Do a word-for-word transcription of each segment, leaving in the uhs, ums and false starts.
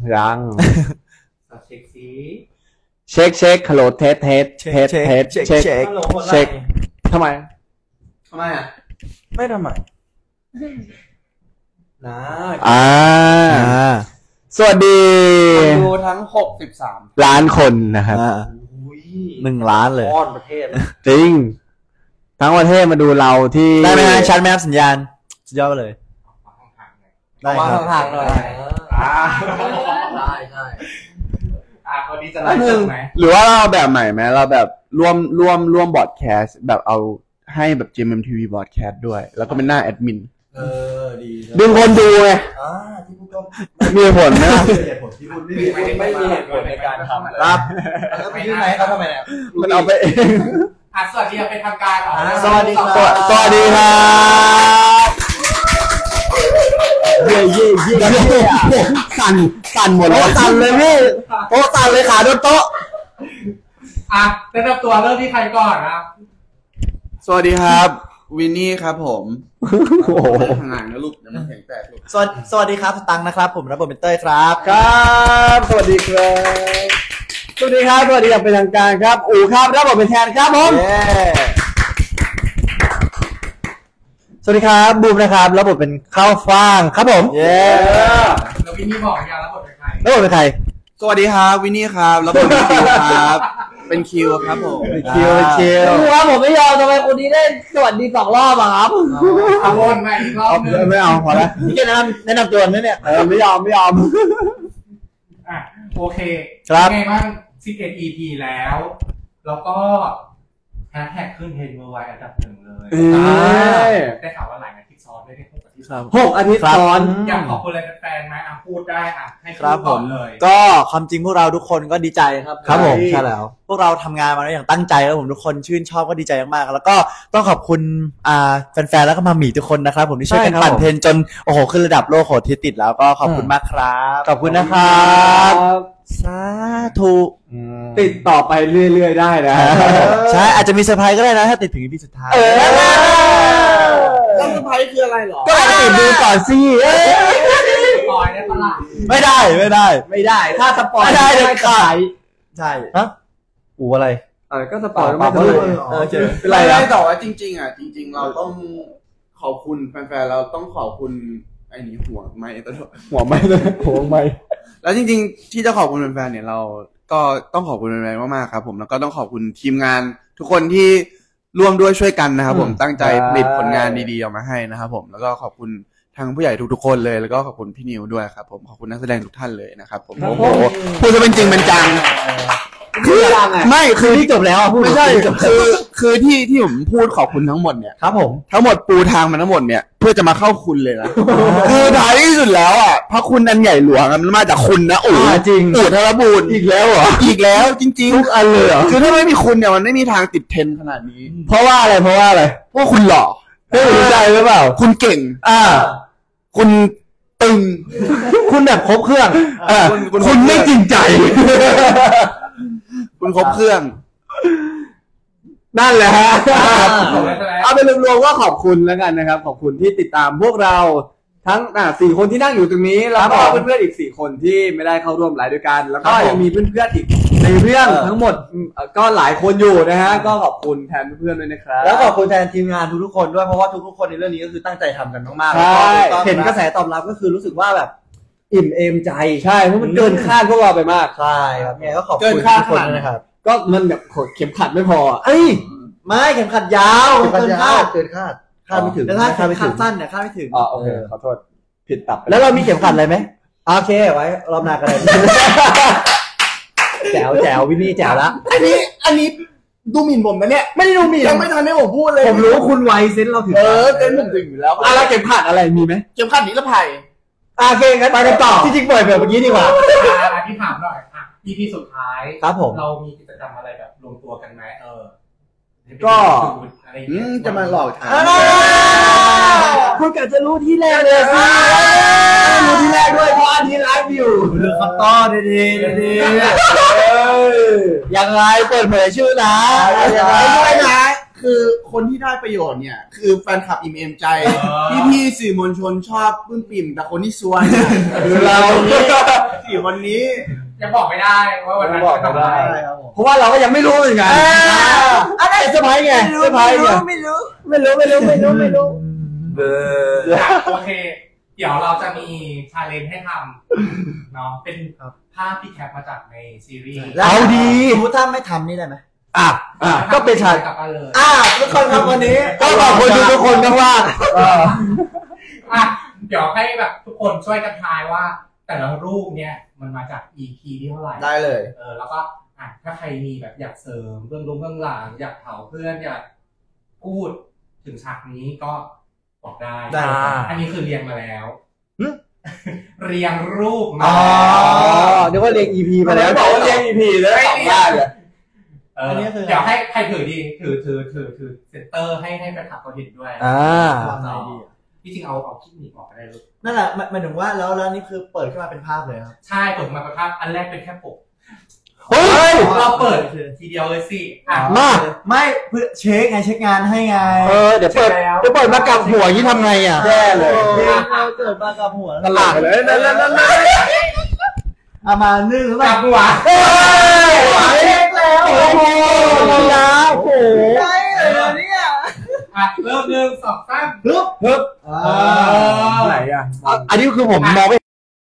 ยังเช็คซีเช็คเช็คฮัลโหลเทสเทสเทสเทสเช็คเช็คเช็คทำไมทำไมอ่ะไม่ทำไมนะอ่าสวัสดีดูทั้งหกสิบสามล้านคนนะครับหนึ่งล้านเลยอ้อนประเทศจริงทั้งประเทศมาดูเราที่ได้ไหมฮะชัดไหมครับสัญญาณสุดยอดเลยได้ครับทางๆหน่อยอ่าได้ใช่อ่าวันนี้จะไลฟ์สดไหมหรือว่าเราแบบใหม่ไหมเราแบบร่วมร่วมร่วมบอร์ดแคสต์แบบเอาให้แบบ จี เอ็ม เอ็ม ที วี บอร์ดแคสต์ด้วยแล้วก็เป็นหน้าแอดมินเออดีดึงคนดูไงอ่าที่พูดก็มีผลไหมล่ะมีเหตุผลที่พูดไม่ไม่มีเหตุผลในการทำครับแล้วไปยื่นไหนเขาทำไมเนี่ยมันเอาไปเองอ่ะสวัสดีเป็นทางการอ๋อสวัสดีครับสวัสดีครับเย่เย่เย่เย่สั่นสั่นหมดเลยสั่นเลยพี่โต๊ะสั่นเลยขาโดนโต๊ะอ่ะแนะนำตัวเริ่มที่ใครก่อนครับสวัสดีครับวินนี่ครับผมโอ้โหทำงานนะลูกยังไม่แข็งแตกลูกสวัสดีสวัสดีครับตังนะครับผมรับบทเป็นเต้ยครับครับสวัสดีครับสวัสดีครับสวัสดีอย่างเป็นทางการครับอู๋ครับรับบทเป็นแทนครับผมสวัสดีครับบูมนะครับรับบทเป็นข้าวฟ่างครับผมเย้แล้ววินนี่บอกยังรับบทเป็นใครรับบทเป็นใครสวัสดีครับวินนี่ครับรับบทเป็นคิวครับเป็นคิวครับผมคิวคิวครับผมไม่ยอมทำไมคนนี้ได้สวัสดีสองรอบอ่ะครับเอาวนมาอีกรอบนึงไม่เอาพอแล้วนี่แค่แนะนำแนะนำตัวนี่เนี่ยเออไม่ยอมไม่ยอมอ่ะโอเคเป็นไงบ้างสิบเอ็ด อี พี แล้วแล้วก็แฮชแท็กขึ้นเทรนด์เวิลด์ไวด์อันดับหนึ่งเลยได้ข่าวว่าหลายอาทิตย์ซ้อนได้ได้หกอาทิตย์หกอาทิตย์ซ้อนอยากขอบคุณอะไรแฟนๆไหมอ่ะพูดได้อ่ะให้พูดก่อนเลยก็ความจริงพวกเราทุกคนก็ดีใจครับครับผมใช่แล้วพวกเราทำงานมาแล้วอย่างตั้งใจแล้วผมทุกคนชื่นชอบก็ดีใจมากๆแล้วก็ต้องขอบคุณอ่าแฟนๆแล้วก็มาหมี่ทุกคนนะครับผมที่ช่วยกันปั่นเทรนจนโอ้โหขึ้นระดับโลกโหดที่ติดแล้วก็ขอบคุณมากครับขอบคุณนะครับสาธุติดต่อไปเรื่อยๆได้นะใช่อาจจะมีเซอร์ไพรส์ก็ได้นะถ้าติดถึง อี พี สุดท้ายแล้วเซอร์ไพรส์คืออะไรหรอก็ติดดูก่อนสิสปอยได้ปะล่ะไม่ได้ไม่ได้ไม่ได้ถ้าสปอยไม่ได้เด็ดขาดใช่ฮะอู๋อะไรเออก็สปอยไม่ได้เออเป็นไรนะแต่ว่าจริงๆอ่ะจริงๆเราต้องขอบคุณแฟนๆเราต้องขอบคุณไอ้นี่หัวไม้ตัวหัวไม้ตัวหัวไม้แล้วจริงๆที่จะขอบคุณแฟนๆเนี่ยเราก็ต้องขอบคุณแฟนๆมากๆครับผมแล้วก็ต้องขอบคุณทีมงานทุกคนที่ร่วมด้วยช่วยกันนะครับผมตั้งใจผลิตผลงานดีๆออกมาให้นะครับผมแล้วก็ขอบคุณทางผู้ใหญ่ทุกๆคนเลยแล้วก็ขอบคุณพี่นิวด้วยครับผมขอบคุณนักแสดงทุกท่านเลยนะครับผมโอ้โหพูดจะเป็นจริงเป็นจังคือไม่คือที่จบแล้วไม่ใช่คือคือที่ที่ผมพูดขอบคุณทั้งหมดเนี่ยครับผมทั้งหมดปูทางมาทั้งหมดเนี่ยเพื่อจะมาเข้าคุณเลยนะคือท้ายที่สุดแล้วอ่ะพระคุณอันใหญ่หลวงมันมาจากคุณนะโอ้จริงอู่ธนบูรณ์อีกแล้วเหรออีกแล้วจริงๆทุกอันเลยเหรอคือถ้าไม่มีคุณเนี่ยมันไม่มีทางติดเทรนด์ขนาดนี้เพราะว่าอะไรเพราะว่าอะไรเพราะคุณหล่อเฮ้ยใจหรือเปล่าคุณเก่งอ่าคุณตึงคุณแบบครบเครื่องอ่าคุณไม่จริงใจคุณครบเครื่องนั่นแหละฮะเอาเป็นรวมๆว่าขอบคุณแล้วกันนะครับขอบคุณที่ติดตามพวกเราทั้งอ่าสี่คนที่นั่งอยู่ตรงนี้แล้วก็เพื่อนๆอีกสี่คนที่ไม่ได้เข้าร่วมไลฟ์ด้วยกันแล้วก็ยังมีเพื่อนๆอีกในเรื่องทั้งหมดก็หลายคนอยู่นะฮะก็ขอบคุณแทนเพื่อนๆด้วยนะครับแล้วขอบคุณแทนทีมงานทุกๆคนด้วยเพราะว่าทุกๆคนในเรื่องนี้ก็คือตั้งใจทำกันมากๆแล้วก็เห็นกระแสตอบรับก็คือรู้สึกว่าแบบอิ่มเอมใจใช่เพราะมันเกินคาดพวกเราไปมากใช่ครับเนี่ยก็ขอบคุณทุกคนนะครับก็มันแบบเข็มขัดไม่พอเอ้ยไม่เข็มขัดยาวเกินคาดเกินคาดคาดไม่ถึงแล้วถ้าเข็มขัดสั้นเนี่ยคาดไม่ถึงอ๋อโอเคขอโทษผิดตับแล้วเรามีเข็มขัดอะไรไหมโอเคไว้รอบหน้ากันเลยแจ๋วแจ๋ววินนี่แจ๋วละอันนี้อันนี้ดูหมิ่นผมนะเนี่ยไม่ได้ดูหมิ่นยังไม่ทันให้ผมพูดเลยผมรู้คุณไวเซนเราถึงเออเซนผมถึงอยู่แล้วอะไรเข็มขัดอะไรมีไหมเข็มขัดนิรภัยโอเคงั้นไปกันต่อจริงๆเปิดแบบเมื่อกี้ดีกว่าอ่ะที่ถามหน่อยอ่ะ อี พี สุดท้ายครับผมเรามีกิจกรรมอะไรแบบรวมตัวกันไหมเออก็จะมาหลอกถามคุณกะจะรู้ที่แรกเลยสิรู้ที่แรกด้วยเพราะอันนี้ไลฟ์อยู่เรื่องคำต้อดีดีดียังไงเปิดเผยชื่อนะยังไงด้วยนะคือคนที่ได้ประโยชน์เนี่ยคือแฟนคลับอิ่มเอมใจพี่ๆสื่อมวลชนชอบปลื้มปิ่มแต่คนที่ซวยเนี่ยคือเราสี่คนนี้ยังบอกไม่ได้ว่าวันนั้นจะทำอะไรเพราะว่าเราก็ยังไม่รู้เหมือนกันอะไรเซอร์ไพรส์ไงเซอร์ไพรส์ไงไม่รู้ไม่รู้ไม่รู้ไม่รู้ไม่รู้เออโอเคเดี๋ยวเราจะมีชาเลนจ์ให้ทำเนาะเป็นภาพที่แคปมาจากในซีรีส์เอาดีถ้าไม่ทำนี่ได้ไหมอ่ะอ่ะก็เป็นชากลับมาเลยอ่ะทุกคนครับวันนี้ก็ขอบคุณทุกคนข้างล่างอ่ะเดี๋ยวให้แบบทุกคนช่วยกันทายว่าแต่ละรูปเนี่ยมันมาจาก อี พี ที่เท่าไหร่ได้เลยเออแล้วก็อ่ะถ้าใครมีแบบอยากเสริมเรื่องลงเรื่องหลังอยากเผาเพื่อนอยากพูดถึงฉากนี้ก็บอกได้ได้อันนี้คือเรียงมาแล้วเรียงรูปมาอ๋อเดี๋ยวว่าเรียง อี พี มาแล้วบอกว่าเรียง อี พี แล้วตอบได้เลยเออเดี๋ยวให้ใครถือดีถือถือถือถือเซนเตอร์ให้ให้แฟนคลับเขาเห็นด้วยอ่าที่จริงเอาเอาคลิปหนีออกได้เลยนั่นแหละหมายถึงว่าแล้วแล้วนี่คือเปิดขึ้นมาเป็นภาพเลยครับใช่เปิดมาเป็นภาพอันแรกเป็นแค่ปกเฮ้ยเราเปิดทีเดียวเลยสิอ่ะมาไม่เพื่อเช็คไงเช็คงานให้ไงเออเดี๋ยวเปิดเดี๋ยวเปิดมากับหัวยี่ทำไงอ่ะแย่เลยเกิดมากับหัวตลาดเลยนั่นนั่นนั่นเอามาหนึ่งกับหัวเช็คแล้วโอ้โหยาวโอ้โหใช่เลยเนี่ยอ่ะเริ่มหนึ่งสองสามฮึบฮึบไหนอ่ะอันนี้คือผมมองไม่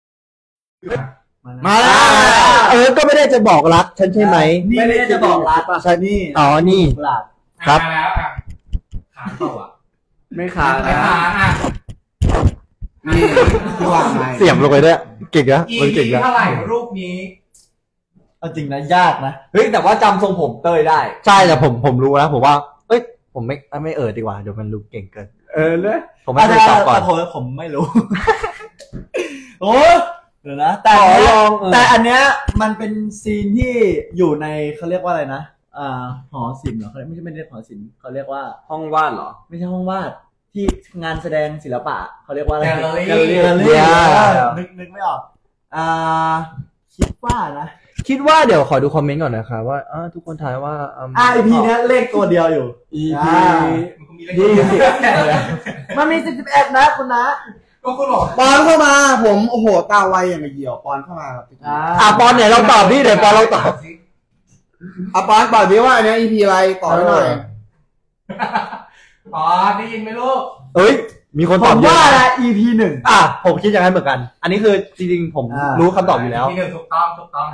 มาแล้วเออก็ไม่ได้จะบอกรักฉันใช่ไหมไม่ได้จะบอกรักใช่นี่อ๋อนี่ครับมาแล้วอ่ะขาเปล่าอ่ะไม่ขาไม่ขาอ่ะนี่วางไงเสียบลงไปด้วยเก่งนะมันเก่งนะเท่าไหร่รูปนี้เอาจริงนะยากนะเฮ้ยแต่ว่าจำทรงผมเต้ยได้ใช่แต่ผมผมรู้นะผมว่าเอ้ยผมไม่ไม่เออดีกว่าเดี๋ยวมันรู้เก่งเกินเออเลยผมไม่ได้ตอบก่อนผมผมไม่รู้โอ้เดี๋ยวนะแต่แต่อันเนี้ยมันเป็นซีนที่อยู่ในเขาเรียกว่าอะไรนะอ่าหอศิลป์เหรอเขาไม่ใช่ไม่ได้หอศิลป์เขาเรียกว่าห้องวาดเหรอไม่ใช่ห้องวาดที่งานแสดงศิลปะเขาเรียกว่าอะไรแกลเลอรี่แกลเลอรี่นึกนึกไม่ออกอ่าคิดว่านะคิดว่าเดี๋ยวขอดูคอมเมนต์ก่อนนะครับว่าทุกคนทายว่าอ่า อี พี เนี้ยเลขตัวเดียวอยู่อี พียี่สิบมันมีสิบสิบเอ็ดนะคุณนะก็คุณบอกปอนเข้ามาผมโอ้โหตาไวอย่างเหี่ยวปอนเข้ามาอ่าปอนเนี่ยเราตอบพี่เดี๋ยวปอนเราตอบอ่ะปอนตอบดิว่าอันนี้ อี พี อะไรตอบหน่อยอ๋อได้ยินไหมลูกเอ้ยมีคนตอบว่าละ อี พี หนึ่งอ่ะผมคิดอย่างนั้นเหมือนกันอันนี้คือจริงๆผมรู้คำตอบอยู่แล้วอี พี หนึ่งถูกต้องถูกต้อง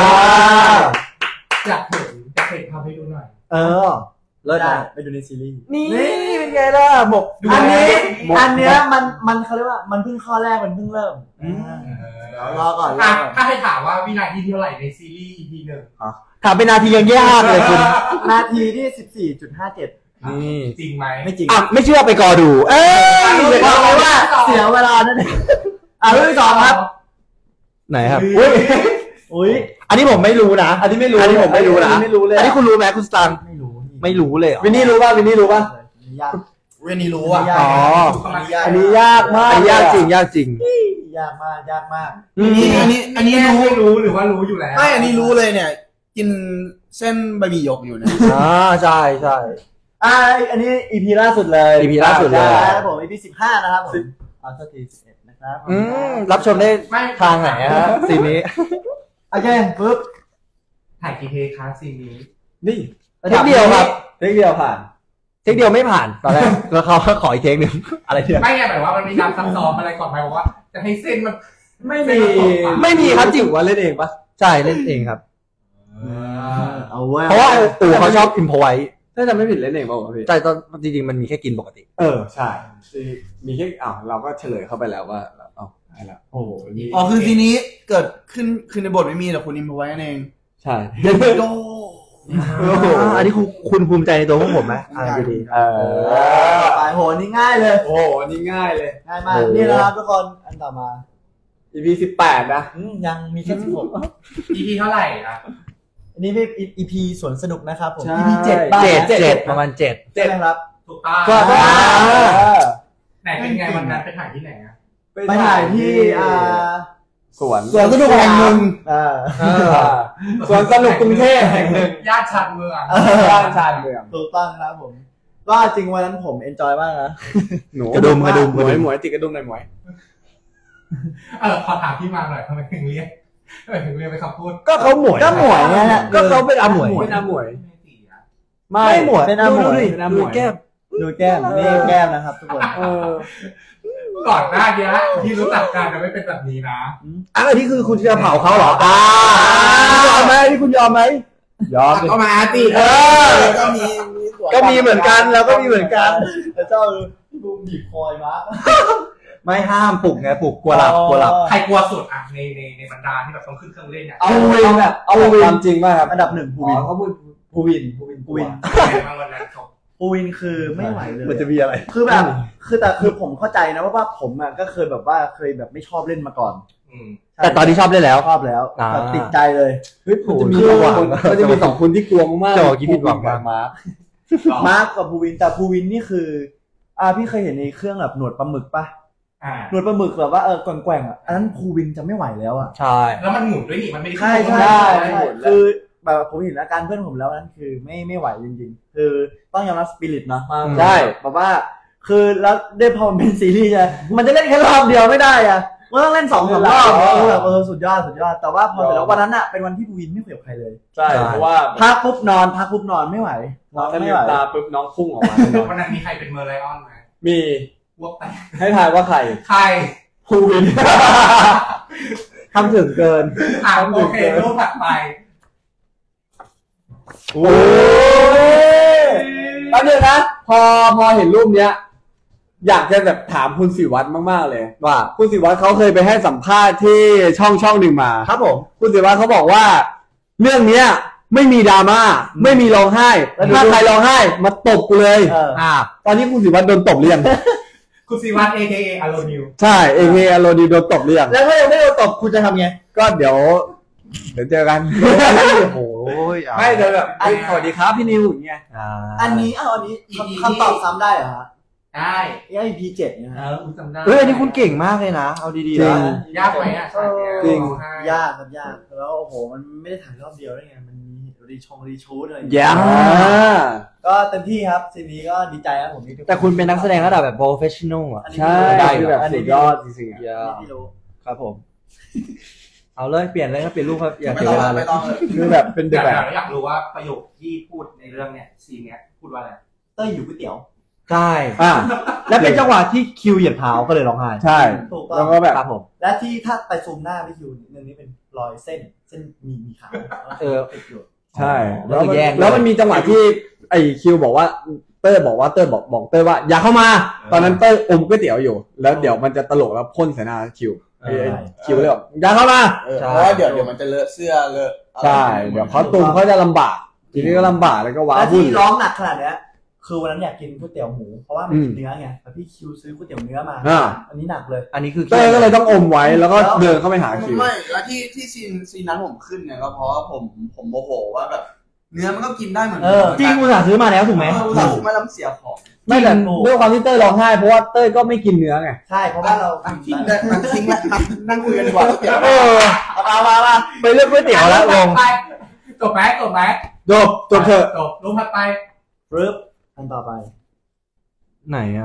อยากเห็นอยากเห็นทำให้ดูหน่อยเออเลิศนะไปดูในซีรีส์นี่เป็นไงล่ะหมกอันนี้อันเนี้ยมันมันเขาเรียกว่ามันเพิ่งข้อแรกมันเพิ่งเริ่มเดี๋ยวรอก่อนถ้าให้ถามว่าวินาทีเท่าไหร่ในซีรีส์ อี พี หนึ่งถามเป็นนาทียังยากเลยคุณนาทีที่ สิบสี่จุดห้าเจ็ดนี่จริงไหมไม่จริงอ่ะไม่เชื่อไปกอดูเอ้ยบอกเลยว่าเสียเวลานั่นเองอ่ะเรื่องสองครับไหนครับอุ้ยอุ้ยอันนี้ผมไม่รู้นะอันนี้ไม่รู้อันนี้ผมไม่รู้นะไม่รู้เลยอันนี้คุณรู้ไหมคุณสตางค์ไม่รู้ไม่รู้เลยวินนี่รู้ป่ะวินนี่รู้ป่ะยากวินนี่รู้อ่ะอ๋ออันนี้ยากมากอันนี้ยากจริงยากจริงยากมากยากมากอันนี้อันนี้อันนี้รู้รู้หรือว่ารู้อยู่แล้วไม่อันนี้รู้เลยเนี่ยกินเส้นบะหมี่หยกอยู่เนี่ยอ่าใช่ใช่อ่าอันนี้ อี พี ล่าสุดเลยอี พี ล่าสุดเลยครับผม อี พี สิบห้านะครับผมอ่าสักทีสิบเอ็ดนะครับอืมรับชมได้ทางไหนฮะซีนนี้โอเคปึ๊บถ่ายกี่เทคครับซีนนี้นี่เทคเดียวครับเทคเดียวผ่านเทคเดียวไม่ผ่านตอนแรกแล้วเขาขออีกเทคนึงอะไรเทียไม่ไงหมายว่ามันมีการซักซ้อมอะไรก่อนไหมบอกว่าจะให้เส้นมันไม่มีไม่มีครับจริงว่าเล่นเองปะใช่เล่นเองครับเพราะว่าตู่เขาชอบอิมพอไว้ถ้าจำไม่ผิดเล่นเองป่าวพี่ใช่ตอนจริงๆมันมีแค่กินปกติเออใช่มีแค่อ้าวเราก็เฉลยเข้าไปแล้วว่าอ๋อใช่แล้วโอ้โหอ๋อคือทีนี้เกิดขึ้นคือในบทไม่มีแต่คุณอิมพอไว้เองใช่โอ้อันนี้คุณคุณภูมิใจในตัวพวกผมไหมอ่าดีเออไปโหนี่ง่ายเลยโอ้นี่ง่ายเลยง่ายมากนี่นะครับทุกคนอันต่อมาอี พี สิบแปดนะยังมีแค่สิบหกอี พี เท่าไหร่อ่ะอันนี้เป็น อี พี สวนสนุกนะครับผมอี พี เจ็ดบ้างเจ็ดประมาณเจ็ดใช่ไหมครับถูกต้องก็ไหนเป็นไงวันนั้นไปถ่ายที่ไหนอ่ะไปถ่ายที่อ่าสวนสวนสนุกแห่งหนึ่งอ่าสวนสนุกกรุงเทพแห่งหนึ่งย่านชานเมืองย่านชานเมืองถูกต้องครับผมก็จริงวันนั้นผมเอนจอยมากนะหนูกระดุมกระดุมหมวยหมวยติดกระดุมหน่อยหมวยเออขอถามพี่มาหน่อยทำไมถึงเรียกเออเรียกไปคำพูดก็เขาหมวยก็หมวยไงฮะก็เขาเป็นอาหมวยเป็นอาหมวยไม่ไม่หมวยเป็นอาหมวยดูดิเป็นอาหมวยดูแก้มดูแก้มนี่แก้มนะครับทุกคนเออก่อนหน้านี้ที่รู้จักกันจะไม่เป็นแบบนี้นะอ่ะอันนี้คือคุณจะเผาเขาเหรออ่าคุณยอมไหมที่คุณยอมไหมยอมก็มาติเออก็มีมีส่วนก็มีเหมือนกันเราก็มีเหมือนกันแต่เจ้าพี่บูมบีบคอยมาไม่ห้ามปลุกไงปลุกกลัวหลับกลัวหลับใครกลัวสุดอ่ะในในในบรรดาที่แบบต้องขึ้นเครื่องเล่นเนี่ยเอาเอาแบบเอาความจริงป่ะครับอันดับหนึ่งภูอ๋อวินเขาพูดภูวินภูวินภูวินเป็นไงบ้างวันนั้นเขาภูวินคือไม่ไหวเลยมันจะมีอะไรคือแบบคือแต่คือผมเข้าใจนะว่าว่าผมอ่ะก็เคยแบบว่าเคยแบบไม่ชอบเล่นมาก่อนอืมแต่ตอนนี้ชอบเล่นแล้วชอบแล้วอ่าแบบติดใจเลยเฮ้ยมันจะมีคือสองคนมันจะมีสองคนที่กลัวมากๆจะบอกคิดผิดหวังมากมาร์คมาร์กกับภูวินแต่ภูวินนี่คืออ่าพี่เคยเห็นในเครื่องแบบหนวดปลาหมึกปะอ่าหนวดปลาหมึกแบบว่าเออแกว่งๆอ่ะอันนั้นภูวินจะไม่ไหวแล้วอ่ะใช่แล้วมันหมุนด้วยนี่มันไม่ได้ใช่ขึ้นใช่ลงใช่มาคือแบบผมเห็นอาการเพื่อนผมแล้วนั่นคือไม่ไม่ไหวจริงๆ คือต้องยอมรับสปิริตเนาะใช่แบบว่า คือแล้วได้พอมันเป็นซีรีส์ใช่มันจะเล่นแค่รอบเดียวไม่ได้อ่ะมันต้องเล่นสองสามรอบเออแบบเออสุดยอดสุดยอดแต่ว่าพอเสร็จแล้ววันนั้นอ่ะเป็นวันที่ภูวินไม่คุยกับใครเลยใช่เพราะว่าพักปุ๊บนอนพักปุ๊บนอนไม่ไหวนอนถ้าลืไม่มไหวตาปุ๊บน้องพุ่งออกมาวันนั้นมีใครเป็นเมอร์ไลออนไหมมีพวกไปให้ทายว่าใครใครภูวินทำถึงเกินอ่ะโอเครูปถัดไปโอ้ยแป๊บนึงนะพอพอเห็นรูปเนี้ย อยากจะแบบถามคุณศิวัตรมากๆเลยว่าคุณศิวัตรเขาเคยไปให้สัมภาษณ์ที่ช่องช่องหนึ่งมาครับผมคุณศิวัตรเขาบอกว่า เรื่องเนี้ย ไม่มีดราม่าไม่มีร้องไห้ถ้าใครร้องไห้มาตบกูเลยเอออ่าตอนนี้คุณศิวัตรโดนตบหรือยังคุณซีวัต เอ เค เอ อโลนิวใช่เอเออโรดีโดนตบหรือยังแล้วถ้ายังไม่โดนตบคุณจะทำไงก็เดี๋ยว เดี๋ยวเจอกันโอ้โหไม่เดี๋ยวแบบเอ้ยสวัสดีครับพี่นิวอย่างเงี้ยอ่าอันนี้เอาอันนี้คำคำตอบซ้ำได้เหรอฮะได้ไอพีเจ็ดเนี่ยเอฮะอคุณจำได้เฮ้ยอันนี้คุณเก่งมากเลยนะ เอาดีๆนะยากไหมอ่ะฉากเนี้ยจริงร้อไห้ยากครับยากแล้วโอ้โหมันไม่ได้ถ่ายรอบเดียวได้ไงมันมีรีชงรีชูดอะไรอย่างแย่เงี้ยาก็เต็มที่ครับซีนี้ก็ดีใจครับผมที่ทุกแต่คุณเป็นนักแสดงระดับแบบ professional อ่ะอันนี้ใช่ได้คือเหรแบอบสุดยอดจริงๆเยอะอะที่รู้ครับผม เอาเลยเปลี่ยนเลยครับเปลี่ยนรูปครับอย่าไม่เสียต้องเวลาเลไม่ยต้องคือแบบเป็นอเด็กยากแบบอยากรู้ว่าประโยคที่พูดในเรื่องเนี้ยซีนเนี้ยพูดว่าอะไรเต้ยอยู่ก๋วยเตี๋ยวใช่อ่าและเป็นจังหวะที่คิวเหยียบเท้าก็เลยร้องไห้ใช่ถูกต้แล้อวงก็แบบครับผมและที่ถ้าไปซูมหน้าไปคิวเรื่องนี้เป็นรอยเส้นเส้นมีมีขาวเออติดอยู่ใช่แล้แล้ว วก็มันแย่งแล้วมันมีจังหวะที่ไอ้คิวบอกว่าเต้ยบอกว่าเต้ยบอกบอกเต้ยว่าอย่าเข้ามา ตอนนั้นเต้ยอมก๋วยเตี๋ยวอยู่ แล้วเดี๋ยวมันจะตลกแล้วพ่นใส่หน้าคิวไอ้ไอ้คิวเลยบอกอย่าเข้ามาเออเพราะว่าเดี๋ยวเดี๋ยวมันจะเลอะเสื้อเลอะอะไรใช่เดี๋ยวเขาตุมเขาจะลำบากทีนี้ก็ลำบากแล้วก็ว้าและวุ่ที่นร้องหนักขนาดเนี้ยคือวันนั้นอยากกินก๋วยเตี๋ยวหมูเพราะว่ามันอืมเนื้อไงแต่พี่คิวซื้อก๋วยเตี๋ยวเนื้อมาอ่าอันนี้หนักเลยอันนี้คือเต้ยก็เลยต้องอมไว้แล้วก็เดินเข้าไปหาคิวไม่แล้วที่ที่ซีนซีนนั้นผมขึ้นเนี่ยก็เพราะว่าผมผมโมโหว่าแบบ เนื้อมันก็กินได้เหมือนเออจริงอุตส่าห์ซื้อมาแล้วถูกไหมเอออุตส่าห์ซื้อมาแล้วมันเสียของไม่แต่ด้วยความที่เต้ยร้องไห้เพราะว่าเต้ยก็ไม่กินเนื้อไงใช่เพราะว่าเราอ่ะทิ้งได้มันทิ้งแล้วนั่งคุยกันดีกว่าเดี๋ยวเออเอามามาไปเลือกก๋วยเตี๋ยวแล้วลงไปจบไหมจบไหมจบจบเถอะจบรูปถัดไปปึ๊บอันต่อไปไหนอ่ะ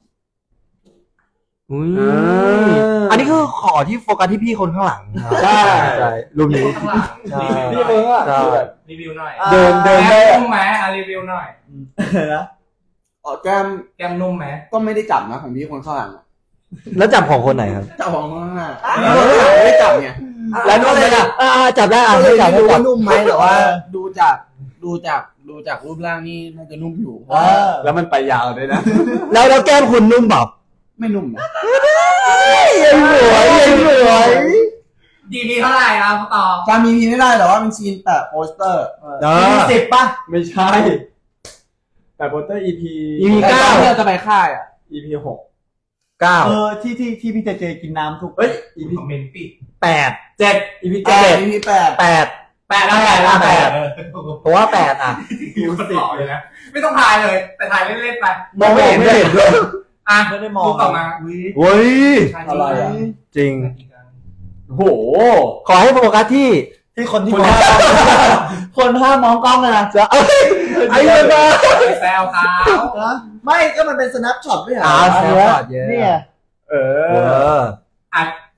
อุ้ยอ่าอันนี้คือขอที่โฟกัสที่พี่คนข้างหลังครับใช่ใช่รูปนี้ข้างหลังใช่นี่มึงอ่ะใช่รีวิวหน่อยเดินเดินแก้ได้มนุ่มไหมอ่ะรีวิวหน่อยนะอ๋อแก้มแก้มนุ่มไหมก็ไม่ได้จับนะของพี่คนข้างหลังอะแล้วจับของคนไหนครับจับของข้างหน้าไม่ได้จับไงแล้วนุ่มไหมล่ะอ่าจับได้อ่ะก็เลให้ยจับไม่ให้รู้จัว่าบนุ่มไหมแต่ว่าดูจากดูจากดูจากรูปร่างนี่น่าจะนุ่มอยู่เออแล้วมันไปยาวด้วยนะแล้วแล้วแก้มคุณนุ่มเปล่าไม่นุ่มนะยังสวยยังสวยดีพีเท่าไหร่อ่ะต่อจำมีพีไม่ได้แต่ว่ามันซีนแปะโปสเตอร์เอมีอสิบป่ะไม่ใช่แต่โปสเตอร์ อี พีอี พีแต่เก้าตอนที่เราจะไปค่ายอ่ะอี พี หกเก้าเออที่ที่ที่พี่เจเจกินน้ำทุกเฮ้ย อี พีคอมเมนต์ปิดแปดเจ็ด อี พีแปเจ็ดดพีแปดแปดแปดแล้วแปดแล้วแปดเพราะว่าแปดอ่ะดูสิเลยนะไม่ต้องทายเลย แต่ทายเล่นๆไปมองไม่เห็นไม่เห็นด้วยอ่ะไม่ได้มองรูปต่อมาเฮ้ยอะไรอ่ะจริงโอ้โหขอให้โฟกัสที่ที่คนที่มองคนห้ามมองกล้องเลยนะจะเอ้ยไอ้เหี้ยนะไปแซวเขานะไม่ก็มันเป็นสแนปช็อตไม่เหรออ่าอันแซวเนี้ยช็อตเยอะเนี่ยเอเออออ่ะ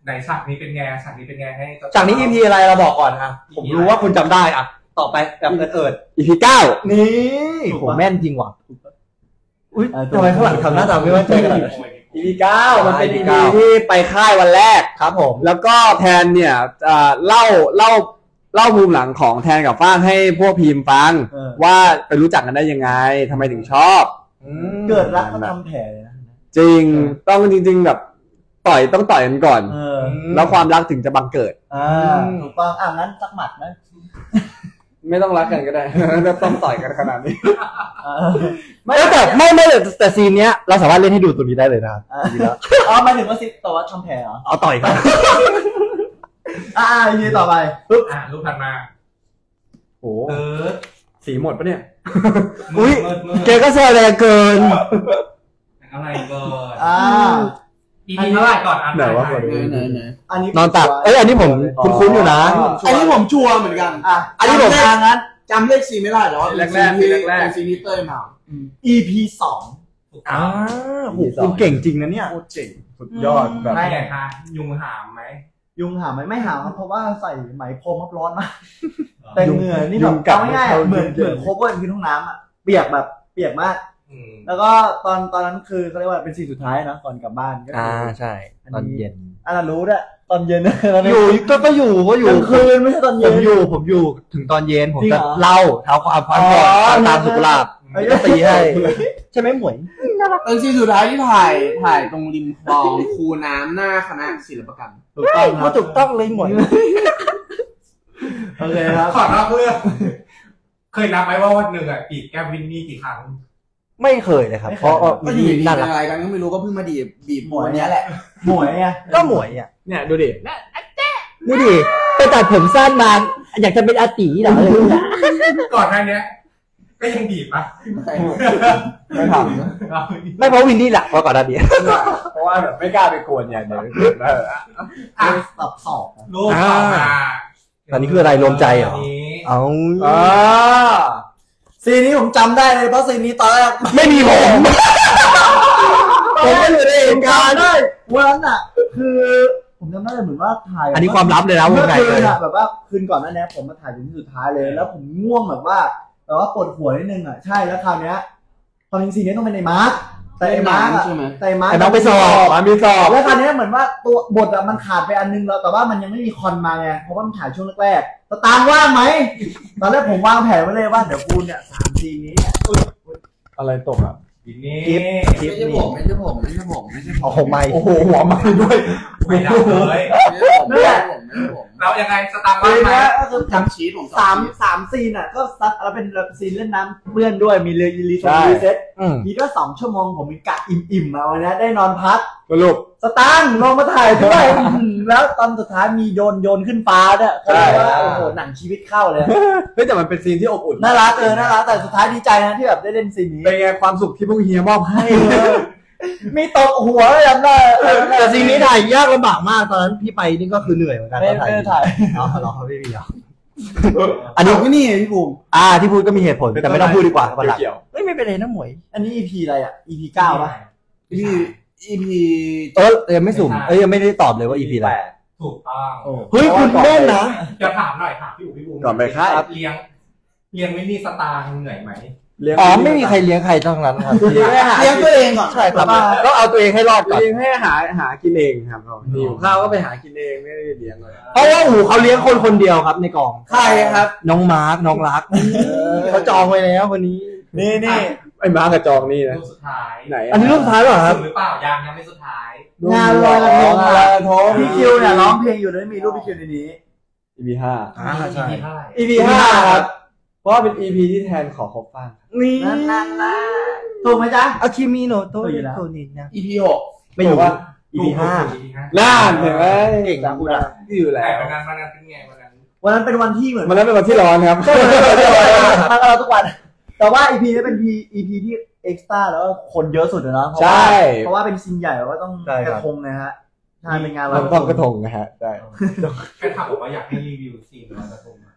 ไหนฉากนี้เป็นไงฉากนี้เป็นไงให้จากนี้ อี พี อะไรเราบอกก่อนอ่ะผมรู้ว่าคุณจำได้อ่ะต่อไปแบบเอิดอี พี เก้าๆนี่ผมแม่นจริงว่ะอุ้ยทำไมข้างหลังทำหน้าตาไม่มั่นใจขนาดนั้นอี พี เก้ามันเป็น อีอีพีพีที่ไปค่ายวันแรกครับผมแล้วก็แทนเนี่ยเอ่อเล่าเล่าเล่ามุมหลังของแทนกับฟ้านให้พวกพีมฟังว่าไปรู้จักกันได้ยังไงทำไมถึงชอบเกิดรักก็ทำแผลเลยนะจริงต้องจริง ๆแบบต่อยต้องต่อยกันก่อนเออแล้วความรักถึงจะบังเกิดอ่าถูกต้องอ่ะงั้นสักหมัดนะไม่ต้องรักกันก็ได้ ต้องต่อยกันขนาดนี้ไม่แต่ไม่ไม่แต่ซีนเนี้ยเราสามารถเล่นให้ดูตัวนี้ได้เลยนะครับจริงแล้วอ๋อหมายถึงว่าซิต่อว่าทำแผลเหรอเอาต่อยกันอ่าอีพีต่อไปปึ๊บอ่ะรูปถัดมาโอ้เออสีหมดปะเนี่ยอุ้ยมืดมืดแกก็แซวแรงเกินอะไรเกินอ่าอีพีเท่าไหร่ก่อนอ่ะไหนวะไหนไหนไหนอันนี้นอนตักเอ้ยอันนี้ผมคุ้นๆอยู่นะอันนี้ผมชัวร์เหมือนกันอ่ะอันนี้ผมจำเลทาขงนั้นจำเลขซีไม่ได้แต่ว่าเป็นซีที่เป็นซีที่เต้ยมาอี พี สองอ่าโหคุณเก่งจริงนะเนี่ยโคตรเจ๋งสุดยอดแบบใช่ไงคะยุงหามไหมยุงหาไหมไม่หาครับเพราะว่าใส่ไหมพรมร้อนมากแต่เหงื่อนี่แบบเอาง่ายๆเหมือนเหมือนโคเวอร์คือห้องน้ำอ่ะเปียกแบบเปียกมากอืมแล้วก็ตอนตอนนั้นคือเขาเรียกว่าเป็นซีนสุดท้ายนะก่อนกลับบ้านก็อ่าใช่ตอนเย็นอ่ารู้ด้วยตอนเย็นอยู่ก็ก็อยู่ก็อยู่กลางคืนไม่ใช่ตอนผเย็นมอยู่ผมอยู่ถึงตอนเย็นผมจริงจะเหรอเล่าเท้าความพันก่อนอ๋อตามสุกุลาบเอ้ยจะตีให้ใช่ไหมหมวยเป็นซีสุดท้ายที่ถ่ายถ่ายตรงริมคลองคูน้ำหน้าคณะศิลปกรรมถูกต้องคก็รับถูกต้องเลยหมวยโอเคครับขอนอกเรื่องเคยนับไหมว่าวันหนึ่งอ่ะปีกแก้มวินนี่กี่ครั้งไม่เคยเลยครับ เพราะว่าก็อยู่ดีน่าเป็รันกอะไรกันก็ไม่รู้ก็เพิ่งมาดีบบีบหัวเนี้ยแหละหมวยไงก็หมวยอ่ะเนี่ยดูดิดูดิไปตัดผมสั้นมาอยากจะเป็นอาตีเหรอเลยก่อนหน้านี้ก็ยังบีบอ่ะไม่ทไม่เพราะวินนี่แหละเพราะก่อนหน้านี้ำเพราะว่าแบบไม่กล้าไปกวนอย่างเดียวเอออ่ะสับสอกรูปต่อมาตอนนี้คืออะไรรวมใจเหรอนนี้เอาอ่าซีนนี้ผมจำได้เลยเพราะซีนนี้ตอนแรกไม่มีผมผมก็อยู่ในเหตุการณ์ได้วันนั้นอ่ะ คือผมจำได้เหมือนว่าถ่ายอันนี้ความลับเลยนะวเมื่งอในคืเลนยอะแบบว่าคืนก่อนหนั้นนี้ผมมาถ่ายถึงสุดท้ายเลย แล้วผมง่วงแบบว่าแบบว่าปวดหัวนิดนึงอ่ะใช่แล้วคราวเนี้ยความจริงซีนนี้ต้องเป็นในมาร์คแต่ไอ้มาร์คอะใช่ไหมแต่ไอ้มาร์คไอ้น้องไปสอบมามีสอบแล้วคราวเนี้ยเหมือนว่าตัวบทอะมันขาดไปอันนึงแล้วแต่ว่ามันยังไม่มีคอนมาไงเพราะว่ามันถ่ายช่วงแรกๆสตางค์ว่างไหมตอนแรกผมวางแผนไว้เลยว่าเดี๋ยวกูเนี่ยสามซีนนี้เนี่ยอะไรตกอ่ะทีนี้คลิปไม่ใช่ผมไม่ใช่ผมไม่ใช่ผมไม่ใช่ผมเอาของไม่โอ้โหหัวมันด้วยไม่ได้เลยไม่ใช่ผมไม่ใช่ผมไม่ใช่ผมเรายังไงสตางค์ซีว่างนไหมเนี้ยก็คือจำชีตผมสามสามซีนอ่ะก็ซัดแล้วเป็นซีนเล่นน้ำเพื่อนด้วยมีเรือรีทรีเซ็ตอืมทีก็สองชั่วโมงผมมีกะอิ่มๆมาวันนี้ได้นอนพักสรุปสตางค์ลงมาถ่ายด้วย แล้วตอนสุดท้ายมีโยนโยนขึ้นฟ้าเนี่ยก็เลยว่าโอ้โหหนังชีวิตเข้าเลยเฮ้ยแต่มันเป็นซีนที่อบอุ่นน่ารักเออน่ารักแต่สุดท้ายดีใจนะที่แบบได้เล่นซีนนี้เป็นไงความสุขที่พวกเฮียมอบให้มีตกหัวเลยจำได้เออแต่ซีนนี้ถ่ายยากลำบากมากตอนนั้นพี่ไปนี่ก็คือเหนื่อยเหมือนกันไม่ตอนถ่ายไม่ได้ถ่ายอ๋อเหรอเขาไม่มีเหรออันนี้ไม่นี่พี่บูมอ่าที่พูดก็มีเหตุผลแต่ไม่ต้องพูดดีกว่าวันหลังเกี่ยวไม่ไม่เป็นไรนะหมวยอันนี้ อี พี อะไรอ่ะ อี พี เก้าป่ะพี่อีพีเออยังไม่สุ่มเอ้ยยังไม่ได้ตอบเลยว่า อี พี อะไรถูกต้องเฮ้ยคุณแม่นนะจะถามหน่อยถามพี่อู๋พี่บูมก่อนไปค่ายเลี้ยงเลี้ยงวินนี่สตางค์เหนื่อยไหมเลี้ยงอ๋อไม่มีใครเลี้ยงใครทั้งนั้นครับเลี้ยงให้หาเลี้ยงตัวเองก่อนใช่ครับก็เอาตัวเองให้รอดก่อนเลี้ยงให้หาหากินเองครับเราหิวข้าวก็ไปหากินเองไม่ได้เลี้ยงเลยเพราะว่าหูเขาเลี้ยงคนคนเดียวครับในกองใครครับน้องมาร์คน้องรักเขาจองไว้แล้ววันนี้นี่นี่ไอ้ม้ากระจองนี่นะรูปสุดท้ายไหนอันนี้รูปสุดท้ายเหรอครับหรือเปล่ายังยังไม่สุดท้ายงานลอยกระทงงานลอยกระทงพี่คิวเนี่ยร้องเพลงอยู่ด้วยมีรูปพี่คิวในนี้อี พี ห้าอ่าใช่เท่าไหร่อี พี ห้าครับเพราะว่าเป็น อี พี ที่แทนขอครบฟังนี่นั่นนั่นนะถูกไหมจ๊ะอาคิมิโนโตะเอออยู่นะโตนินะอีพีหกไม่อยู่ว่าอี พีห้าน่านเห็นไหมเก่งนะพูดอะอยู่แล้แต่ววันนั้นวันนั้นเป็นไงวันนั้นวันนั้นเป็นวันที่เหมือนมันนั้นเป็นวันที่ร้อนครับทางเราทุกวัน แต่ว่า อี พี นี้เป็น อี พี ที่เอ็กซ์ตร้าแล้วก็คนเยอะสุดเลยนะเพราะใช่ว่าเพราะว่าเป็นซีนใหญ่ว่าต้องกระทงนะฮะใช่เป็นงานลอยมันต้องกระทงนะฮะได้แค่ถามบอกว่าอยากให้รีวิวซีนลอยกระทงอะล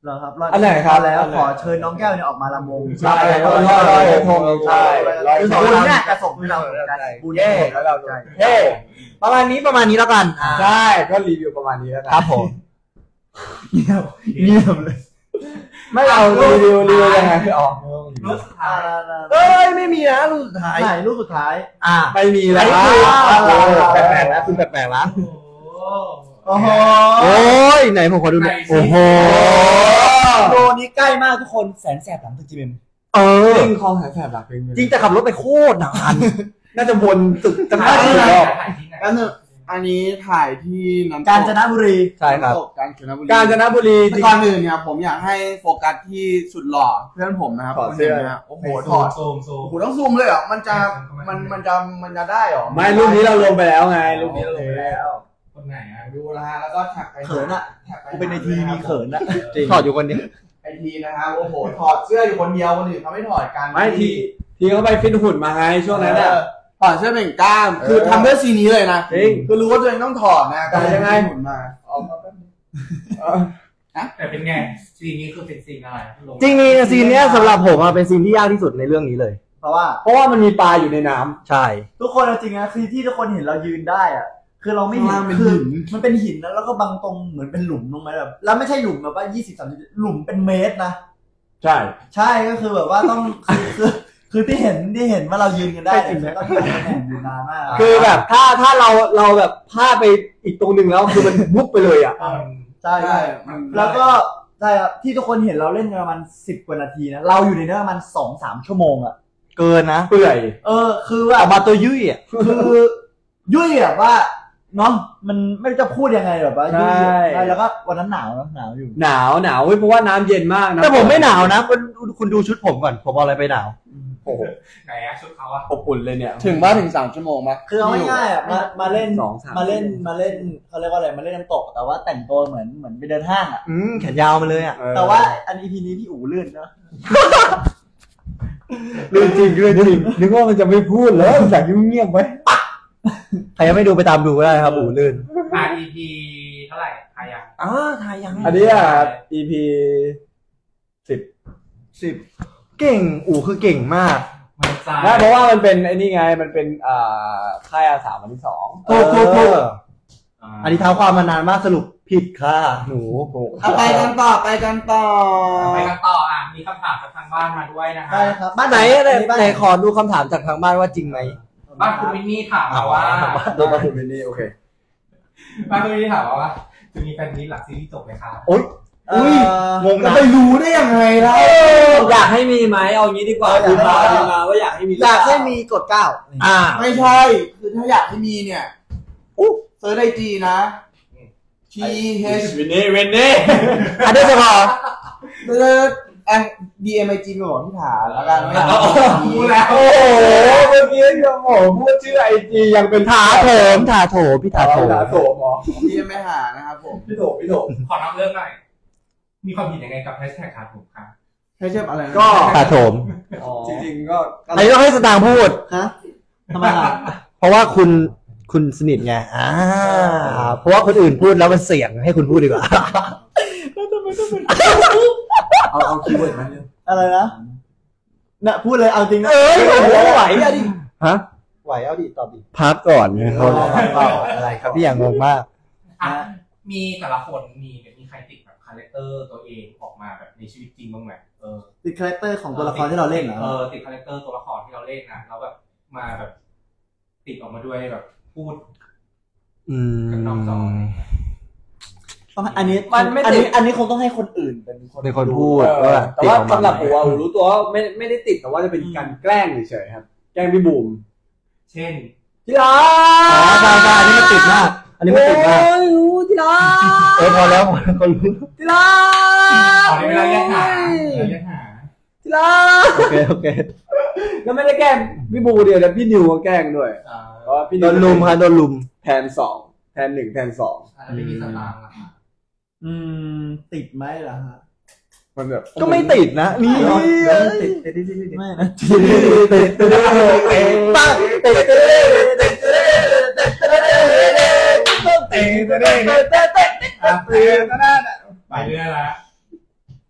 เหรอครับอันไหนครับแล้วขอเชิญน้องแก้วเนี่ยออกมาลำวงใช่ลอยลอยกระทงใช่ลอยกระทงบุญเนี่ยจะส่งให้เราบุญเย่แล้วเราเย่ประมาณนี้ประมาณนี้แล้วกันใช่ก็รีวิวประมาณนี้แล้วกันครับผมเงียบเงียบเลยไม่เอารีวิวรีวิวยังไงอ๋อรูปสุดท้ายเอ้ยไม่มีนะรูปสุดท้ายไหนรูปสุดท้ายอ่าไม่มีแล้วแปลกๆนะคุณแปลกๆนะโอ้โหโอ้โหโอ้ยไหนผมขอดูหน่อยโอ้โหโดนี้ใกล้มากทุกคนแสนแสบหลังตึกจีเอ็มเออจริงคลองแสนแสบหลักเป็นจริงแต่ขับรถไปโคตรนานน่าจะวนตึกจังหวัถ่าดยที่ที่ไหนรอบถ่ายที่ไหนอันนึงอันนี้ถ่ายที่น้ำตกาญจนบุรีใช่ครับน้ำตกกาญจนบุรีกาญจนบุรีแต่ก่อนอื่นเนี่ยผมอยากให้โฟกัสที่สุดหล่อเพื่อนผมนะครับถอดเสื้อคนนี้นะโอ้โหถโซอมดโซมโซมโอ้โหต้องซูมเลยเหรอมันจะมันมันจะมันจะได้เหรอไม่รูปนี้เราลงไปแล้วไงรูปนี้เราลงไปแล้วคนไหนอ่ะดูนะฮะแล้วก็แท็กไปเขินอะแท็กไปกูเป็นในทีมีเขินอะถอดอยู่คนเดียวไอทีนะครับโอ้โหถอดเสื้ออยู่คนเดียวคนอื่นเขาไม่ถอดกันไม่ทีทีเขาไปฟิตหุ่นมาไงช่วงนั้นอ่ะเออถอดเสื้อเบ่งกล้ามคือทำเพื่อซีนนี้เลยนะจริงคือรู้ว่าตัวเองต้องถอดนะแต่ยังไงหมุนมาแต่เป็นไงซีนนี้คือเป็นซีนอะไรลจริงๆซีนเนี้ยสำหรับผมอะเป็นซีนที่ยากที่สุดในเรื่องนี้เลยเพราะว่าเพราะว่ามันมีปลาอยู่ในน้ำใช่ทุกคนจริงๆนะคือที่ทุกคนเห็นเรายืนได้อะคือเราไม่เห็นข้างล่างเป็นคือหินมันเป็นหินนะแล้วก็บางตรงเหมือนเป็นหลุมลงมาแบบแล้วไม่ใช่หลุมแบบว่ายี่สิบสามสิบหลุมเป็นเมตรนะใช่ใช่ก็คือแบบว่าต้องคือคือคือที่เห็นที่เห็นว่าเรายืนกันได้เนี่ยก็คือแข่งอยู่นานมากคือแบบถ้าถ้าเราเราแบบพลาดไปอีกตรงหนึ่งแล้วคือมันวุบไปเลยอ่ะอ่าใช่ใช่ใช่มันแล้วก็ใช่ครับที่ทุกคนเห็นเราเล่นกันประมาณสิบกว่านาทีนะเราอยู่ในนั้นประมาณสองสามชั่วโมงอะเกินนะเปื่อยเออคือแบออบ กมาตัวยุ่ยอ่ะคือยุ่ยแบบว่าเนาะมันไม่รู้จะพูดยังไงแบบว่ายุ่ยใช่แล้วก็วันนั้นหนาวนะหนาวอยู่หนาวหนาวเว้ยเพราะว่าน้ำเย็นมากนะแต่ผมไม่หนาวนะคุณคุณดูชุดผมก่อนผมเอาอะไรไปหนาวโอ้โหไหนอะชุดเขาอะอบอุ่นเลยเนี่ยถึงว่าถึงสามชั่วโมงปะคือเอาง่ายๆอ่ะมามาเล่นสองสามมาเล่นมาเล่นเขาเรียกว่าอะไรมาเล่นน้ำตกแต่ว่าแต่งตัวเหมือนเหมือนไปเดินห้างอ่ะอืมแขนยาวมาเลยอ่ะเออแต่ว่าอันอีพีนี้พี่อู๋ลื่นนะเรื่องจริงเรื่องจริงนึกว่ามันจะไม่พูดแล้วอยากเงียบๆไว้ใครยังไม่ดูไปตามดูก็ได้ครับอู๋ลื่นอ่า อี พี เท่าไหร่ทายยังอ๋อทายยังอันนี้อ่ะ อี พี สิบสิบเก่งอู๋คือเก่งมากมันใจนะเพราะว่ามันเป็นไอ้นี่ไงมันเป็นอ่าค่ายอาสาวันที่สองถูกถูกถูกอ่าอันนี้เท้าความมานานมากสรุปผิดค่ะหนูถูกเอาไปกันต่อไปกันต่อไปกันต่ออ่ะมีคำถามจากทางบ้านมาด้วยนะฮะได้ครับบ้านไหนไหนบ้านไหนขอดูคำถามจากทางบ้านว่าจริงไหมบ้านคุณมินนี่ถามมาว่าโดนมาคุณมินนี่โอเคบ้านคุณมินนี่ถามมาว่าจะมีแฟนมิตรหลังซีรีส์จบไหมคะโอ๊ยเอ่องงจะนะไปรู้ได้ยังไงล่ะอยากให้มีไหมเอางี้ดีกว่าอยากให้คุณมามีคุณมาว่าอยากให้มีอยากให้มีกดเก้าอ่าไม่ใช่ คือถ้าอยากให้มีเนี่ยเซิร์ชไอจีนะ T H วินนี่วินนี่อันนี้จะพอเซิร์ชไอ D M I G ไปบอกที่ถามแล้วกันไม่รู้แล้วโอ้โหเมื่อกี้ยังโอ้โหพูดชื่อไอจียังเป็นถาโถมถาโถมพี่ถาโถมถาโถมเหรอที่จะไม่หานะครับผมพี่โถมพี่โถมขอรับเรื่องหน่อยมีความผิดยังไงกับแฮชแท็กขาดผมคะให้เทียบอะไรนะก็ถาโถมจริงๆก็อันนี้ต้องให้สตางค์พูดฮะทำไมอ่ะเพราะว่าคุณคุณสนิทไงอ่าเพราะว่าคนอื่นพูดแล้วมันเสี่ยงให้คุณพูดดีกว่าเอาเอาคีย์เวิร์ดมาเนี่ยอะไรนะน่ะพูดเลยเอาจริงนะเอ้ยโอ้โหไหวอะดิ ฮะไหวเอาดิตอบดิพักก่อนเขาอะไรครับพี่อย่างงงมากอ่ะมีแต่ละคนมีมีใครติดแบบคาแรคเตอร์ตัวเองออกมาแบบในชีวิตจริงบ้างไหมเออติดคาแรคเตอร์ของตัวละครที่เราเล่นเหรอเออติดคาแรคเตอร์ตัวละครที่เราเล่นนะแล้วแบบมาแบบติดออกมาด้วยแบบพูดอืมกับน้องสองอันนี้มันไม่อันตินี้ดอันนี้คงต้องให้คนอื่นเป็นคนเป็นคนพูดเออว่าแต่ว่าติดออกมาสำหรับผมอะผมรู้ตัวว่าไม่ไม่ได้ติดแต่ว่าจะเป็นการแกล้งเฉยๆครับ แกล้งพี่บูมเช่นที่รักอ๋อใช่ใช่อันนี้มันติดมาก อันนี้มันติดมากโอ้ยรู้ที่รักเออพอแล้วพอแล้วคนรู้ที่รักขอในเวลาแยกหาเวลาแยกหาที่รักโอเคโอเคแล้วไม่ได้แกล้งพี่บูเดียวแต่พี่นิวก็แกล้งด้วยเพราะว่าพี่โดนิวนลุมครับโดนลุมแทนสองแทนหนึ่งแทนสองแล้วไม่มีสตางค์อะค่ะอืมติดไหมล่ะฮะมันแบบก็ไม่ติดนะนี่ติดติดติดติดไม่นะติดติดติดปังติดติดติดเตะเตะเตะเตะเตะอ่ะเปลี่ยนก็ได้ไปเรื่อยละ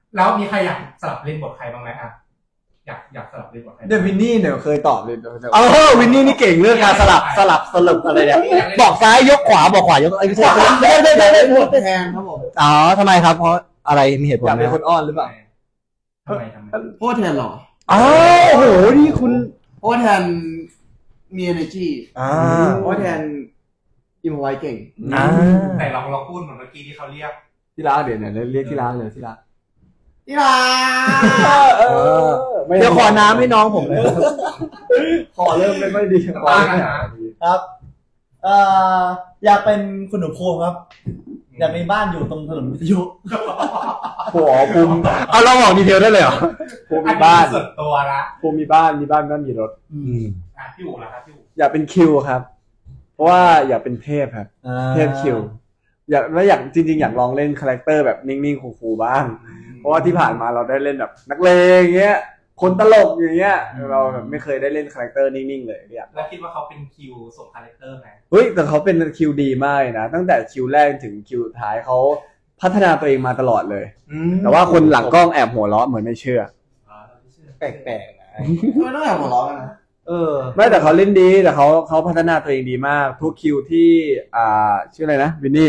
แล้วมีใครอยากสลับเล่นบทใครบ้างไหมอ่ะอยากอยากสลับเล่นบทใครเดวินนี่เนี่ยเคยตอบเลยเออวินนี่นี่เก่งเรื่องการสลับสลับสลับอะไรเนี่ยบอกซ้ายยกขวาบอกขวายกไอ้ไม่ใช่ได้ได้ได้ได้แทนครับผมอ๋อทำไมครับเพราะอะไรมีเหตุผลอยากไหมเป็นคนอ้อนหรือเปล่าทำไมทำไมเพราะว่าแทนหรออ๋อโอ้โหนี่คุณเพราะว่าแทนมี energy อ่าเพราะว่าแทนอิมพอไว้เก่งอ่าแต่ลองลองพูดเหมือนเมื่อกี้ที่เขาเรียกที่รักเดี๋ยวเนี่ยเรียกที่รักเลยที่รักที่รักเออเดี๋ยวขอน้ำให้น้องผมเลยขอเริ่มไม่ค่อยดีบ้ากันนะครับเอ่ออยากเป็นคุณหนูโคงครับอยากมีบ้านอยู่ตรงถนนวิทยุผัวภูมิเอาเราบอกดีเทลได้เลยเหรอภูมิอันมีนี้บ้านส่วนตัวละภูมิมีบ้านมีบ้านก็มีรถอ่ะพี่อู๋ละครับพี่อู๋อยากเป็นคิวครับ เพราะว่าอยากเป็นเทพครับ เทพคิว อยากแล้วอยากจริงๆอยากลองเล่นคาแรคเตอร์แบบนิ่งๆคูลๆบ้าง เพราะว่าที่ผ่านมาเราได้เล่นแบบนักเลงอย่างเงี้ย คนตลกอย่างเงี้ย เราแบบไม่เคยได้เล่นคาแรคเตอร์นิ่งๆเลยอยากแล้วคิดว่าเขาเป็นคิวส่งคาแรคเตอร์ไหมเฮ้ยแต่เขาเป็นคิวดีมากนะตั้งแต่คิวแรกถึงคิวสุดท้ายเขาพัฒนาตัวเองมาตลอดเลย แต่ว่าคนหลังกล้องแอบหัวเราะเหมือนไม่เชื่ออ๋อเราไม่เชื่อแปลกๆนะไม่ต้องแอบหัวเราะกันนะเออไม่แต่เขาเล่นดีแต่เขาเขาพัฒนาตัวเองดีมากทุกคิวที่อ่าชื่ออะไรนะวินนี่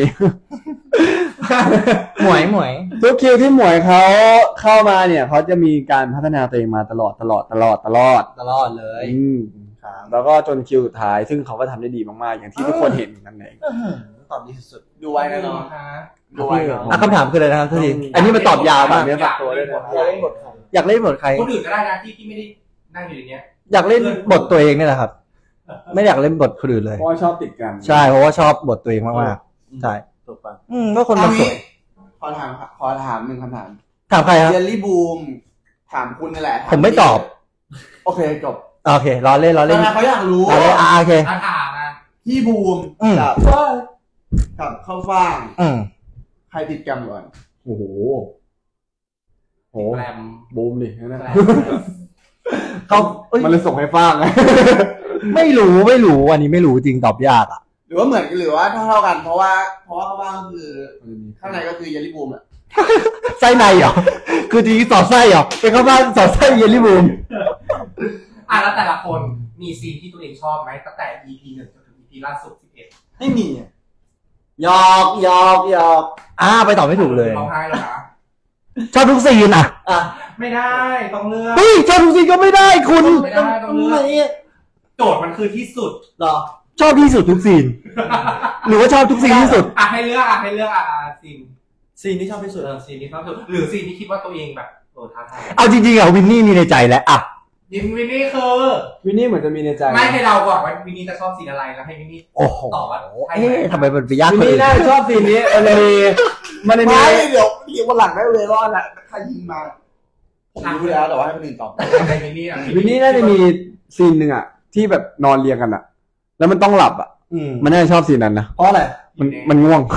หมวยหมวยทุกคิวที่หมวยเขาเข้ามาเนี่ยเขาจะมีการพัฒนาตัวเองมาตลอดตลอดตลอดตลอดตลอดเลยอืมแล้วก็จนคิวสุดท้ายซึ่งเขาก็ทำได้ดีมากๆอย่างที่ทุกคนเห็นนั่นเองตอบดีสุดดูไว้นะพี่น้อู๋องคะดูไว้นะอ่ะคำถามคืออะไรนะครับทุกทีอันนี้มันตอบยาวมากเนื้อฝากตัวด้วยนะอยากเล่นบทใครคนอื่นก็ได้นะที่ที่ไม่ได้นั่งอยู่ในเนี้ยอยากเล่นบทตัวเองนี่แหละครับ ไม่อยากเล่นบทคนอื่นเลยเพราะว่าชอบติดกันใช่เพราะว่าชอบบทตัวเองมากๆใช่ถูกปะอืมก็คนมันสวยขอถามขอถามหนึ่งคำถามถามใครครับเจลลี่บูมถามคุณนี่แหละถาผมไม่ตอบโอเคจบโอเครอเล่นรอตอเล่นนนั้นเขาอยากรู้รอเล่นอ่ะโอเคอาถามนะพี่บูมอืมกับกับข้าวฟ่างอืมใครติดกันก่อนโอ้โหโหแกรมบูมดินั่นแกนะรมเขาเอ้ยมันเลยส่งให้ฟ้างไงไม่รู้ไม่รู้อันนี้ไม่รู้จริงตอบยากอ่ะหรือว่าเหมือนกันหรือว่าเท่าเท่าๆกัน เพราะว่าเพราะว่าข้าวฟ่างก็คือข้างในก็คือเจลลี่บูมแหละไส้ในเหรอคือจริงๆสอดไส้เหรอเป็นข้าวบ้านสอดไส้เยลลี่บูมอ่ะแล้วแต่ละคนมีซีนที่ตัวเองชอบไหมตั้งแต่ อี พี หนึ่งจนถึง อี พี ล่าสุดสิบเอ็ดไม่มีอะหยอกหยอกหยอกอ่าไปตอบไม่ถูกเลยร้องไห้แล้วนะชอบทุกซีนอ่ะอ่ะไม่ได้ต้องเลือกเฮ้ยชอบทุกซีนก็ไม่ได้คุณไม่ได้ต้องเลือกไม่โจทย์มันคือที่สุดหรอชอบที่สุดทุกซีน หรือว่าชอบทุกซีนที่สุดอ่ะให้เลือกอ่ะให้เลือกอ่ะอ่ะซีนซีนที่ชอบที่สุดเออซีนที่ชอบสุดหรือซีนที่คิดว่าตัวเองแบบโอ้ท้าทายเอาจริงๆอ่ะวินนี่มีในใจแล้วอ่ะยินวินนี่คือวินนี่เหมือนจะมีในใจไม่ให้เราบอกว่าวินนี่จะชอบซีนอะไรแล้วให้วินนี่โอ้โหตอบว่าใช่เอ๊ะไหมทำไมมันไปยากวินคนนี่อื่นน่าจะชอบซีนนี้มันจะมีมันจะมีไม่เดี๋ยวเดี๋ยววันหลังได้เวลอนแหละใครยิงมาผมรู้แล้วแต่ว่าให้คนอื่นตอบให้วินนี่อ่ะวินนี่น่าจะมีซีนหนึ่งอ่ะที่แบบนอนเรียงกันอ่ะ แล้วมันต้องหลับอ่ะอืมมันน่าจะชอบซีนนั้นนะเพราะอะไรมันมันง่วง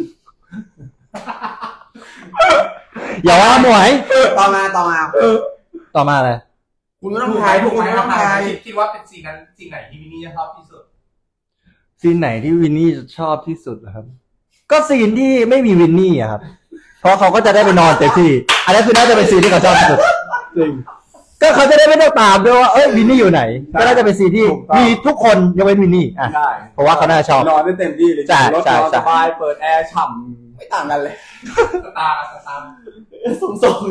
อย่าว่าหมวยต่อมาต่อมาต่อมาอะไรคุณก็ต้องถูกไหมทายถูคุกณไหมก็ต้องทาทาย ยคิดว่าเป็นซีนนั้นซีนไหนที่วินนี่จะชอบที่สุดซีนไหนที่วินนี่ชอบที่สุดเหรอครับ ก็ซีนที่ไม่มีวินนี่อะครับ เพราะเขาก็จะได้ไปนอนเต็มที่อันนี้คือน่าจะเป็นซีนที่เขาชอบที่สุดจริงก็เขาจะได้ไม่ต้องตามด้วยว่าเอ้ยวินนี่อยู่ไหน ก็น่าจะเป็นซีนที่ถูกต้องมีทุกคนยกเว้นวินนี่อ่ะได้เพราะว่าเขาน่าชอบนอนได้เต็มที่เลยใช่รถใช่นอนใช่สบายเปิดแอร์ฉ่ไม่ต่างกันเลยสตาร์สตาร์สูงส่ง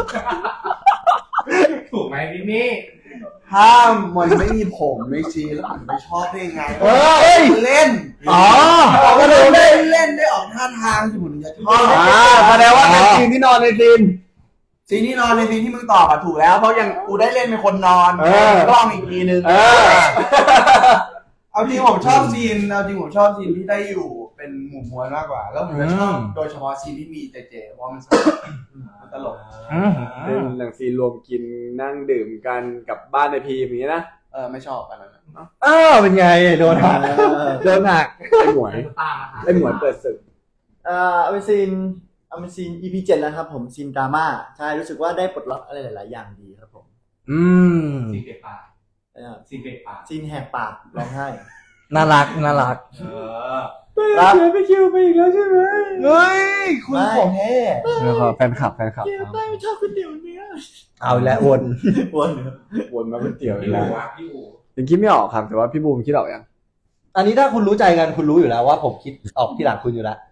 ถูกไหมวินนี่ถ้ามันไม่มีผมไม่ชี้แล้วผมไม่ชอบได้ยังไงเฮ้ยเล่นอ๋อเราก็เลยได้เล่นได้ออกท่าทางที่ผมจะชอบำอ่าแสดงว่าเป็นซีนที่นอนในซีนซีนที่นอนในซีนที่มึงตอบอะถูกแล้ว เพราะยังกูได้เล่นเป็นคนนอนเออลองอีกทีนึงเออเอาจริงผมชอบซีนเอาจริงผมชอบซีนที่ได้อยู่เป็นหมู่มวลมากกว่า แล้วผมจะชอบโดยเฉพาะซีนที่มีเจเจเพราะมันสนุกมันตลกเป็นหนังซีนรวมกินนั่งดื่มกันกับบ้านในพีมอย่างนี้นะเออไม่ชอบอันนั้นอะอ้าวเป็นไงโดนหักโดนหักไอ้หมวยสตาร์นะคะไอ้หมวยเปิดศึกเอ่อเอาเป็นซีนเอาเป็นซีน อี พี เจ็ดแล้วครับผมซีนดราม่าใช่รู้สึกว่าได้ปลดล็อกอะไรหลายๆอย่างดีครับผมอืมซีนเปียกปากเอ่อซีนเปียกปากซีนแหกปากร้องไห้น่ารักน่ารักเออครับไปคิวไปอีกแล้วใช่ไหมเฮ้ยคุณของแท้แล้วก็แฟนคลับแฟนคลับไม่ชอบก๋วยเตี๋ยวเนื้อเอาแล้ววนวนวนมาเป็นเตี๋ยวอีพี่กอู๋แล้วอะพี่อู๋ยังคิดไม่ออกครับแต่ว่าพี่บูมคิดออกยังอันนี้ถ้าคุณรู้ใจกันคุณรู้อยู่แล้วว่าผมคิดออกที่หลังคุณอยู่แล้ว